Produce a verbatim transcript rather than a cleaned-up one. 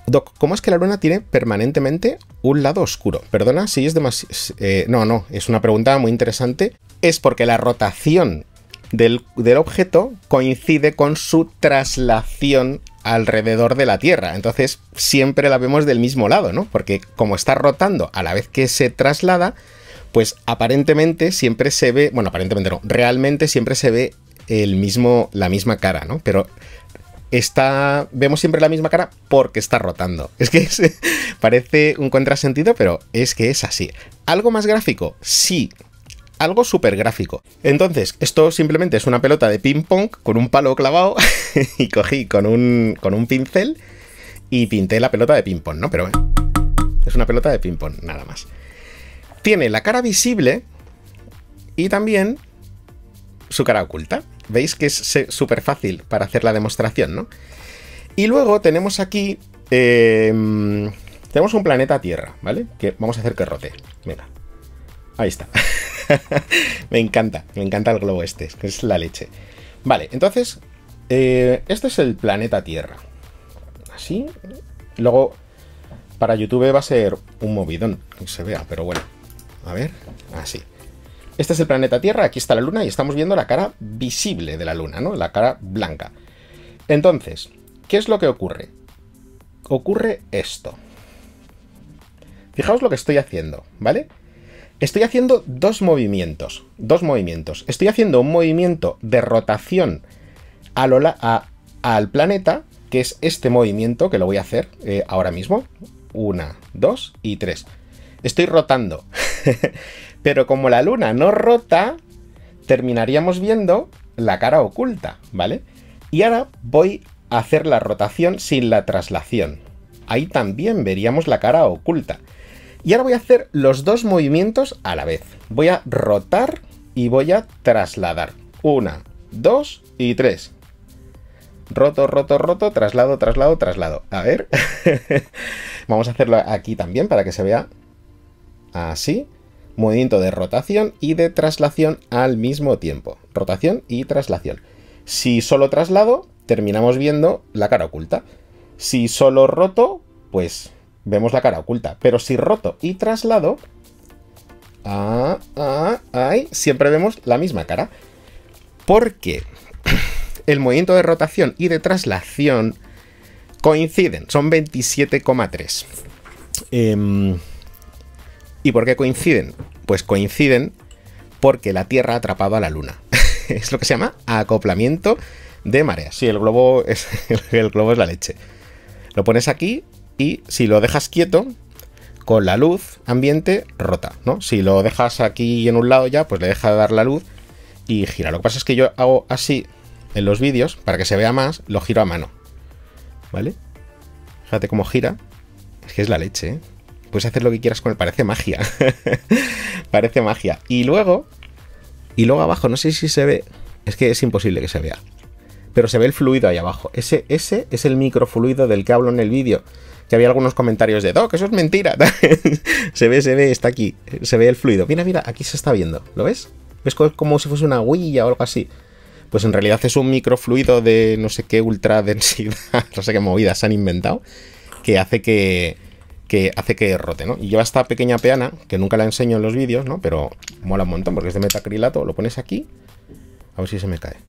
Doc, ¿cómo es que la luna tiene permanentemente un lado oscuro? Perdona si es demasiado... Eh, no, no, es una pregunta muy interesante. Es porque la rotación del, del objeto coincide con su traslación alrededor de la Tierra. Entonces siempre la vemos del mismo lado, ¿no? Porque como está rotando a la vez que se traslada, pues aparentemente siempre se ve... Bueno, aparentemente no. Realmente siempre se ve el mismo, la misma cara, ¿no? Pero... Está, vemos siempre la misma cara porque está rotando. Es que es, parece un contrasentido, pero es que es así. ¿Algo más gráfico? Sí. Algo súper gráfico. Entonces, esto simplemente es una pelota de ping pong con un palo clavado y cogí con un, con un pincel y pinté la pelota de ping pong, ¿no? Pero bueno, es una pelota de ping pong, nada más. Tiene la cara visible y también su cara oculta. Veis que es súper fácil para hacer la demostración, ¿no? Y luego tenemos aquí... Eh, tenemos un planeta Tierra, ¿vale? Que vamos a hacer que rote. Venga. Ahí está. Me encanta, me encanta el globo este, que es la leche. Vale, entonces... Eh, este es el planeta Tierra. Así. Luego, para YouTube va a ser un movidón que se vea, pero bueno. A ver, así. Este es el planeta Tierra, aquí está la Luna y estamos viendo la cara visible de la Luna, ¿no? La cara blanca. Entonces, ¿qué es lo que ocurre? Ocurre esto. Fijaos lo que estoy haciendo, ¿vale? Estoy haciendo dos movimientos. Dos movimientos. Estoy haciendo un movimiento de rotación a lo la a, al planeta, que es este movimiento, que lo voy a hacer eh, ahora mismo. Una, dos y tres. Estoy rotando. Pero como la luna no rota, terminaríamos viendo la cara oculta, ¿vale? Y ahora voy a hacer la rotación sin la traslación. Ahí también veríamos la cara oculta. Y ahora voy a hacer los dos movimientos a la vez. Voy a rotar y voy a trasladar. Una, dos y tres. Roto, roto, roto, traslado, traslado, traslado. A ver. Vamos a hacerlo aquí también para que se vea así. Movimiento de rotación y de traslación al mismo tiempo. Rotación y traslación. Si solo traslado, terminamos viendo la cara oculta. Si solo roto, pues vemos la cara oculta. Pero si roto y traslado, ah, ah, ahí, siempre vemos la misma cara. Porque el movimiento de rotación y de traslación coinciden. Son veintisiete coma tres. Eh... ¿Y por qué coinciden? Pues coinciden porque la Tierra ha atrapado a la Luna. Es lo que se llama acoplamiento de mareas. Sí, el globo es, el globo es la leche. Lo pones aquí y si lo dejas quieto, con la luz ambiente, rota, ¿no? Si lo dejas aquí en un lado ya, pues le deja de dar la luz y gira. Lo que pasa es que yo hago así en los vídeos, para que se vea más, lo giro a mano. ¿Vale? Fíjate cómo gira. Es que es la leche, ¿eh? Puedes hacer lo que quieras con él, parece magia. Parece magia. Y luego, y luego abajo, no sé si se ve, es que es imposible que se vea, pero se ve el fluido ahí abajo. Ese, ese es el microfluido del que hablo en el vídeo. Que había algunos comentarios de, Doc, eso es mentira. Se ve, se ve, está aquí. Se ve el fluido. Mira, mira, aquí se está viendo. ¿Lo ves? ¿Ves como si fuese una huilla o algo así? Pues en realidad es un microfluido de no sé qué ultra densidad, no sé qué movidas se han inventado, que hace que... que hace que rote, ¿no? Y lleva esta pequeña peana, que nunca la enseño en los vídeos, ¿no? Pero mola un montón, porque es de metacrilato, lo pones aquí, a ver si se me cae.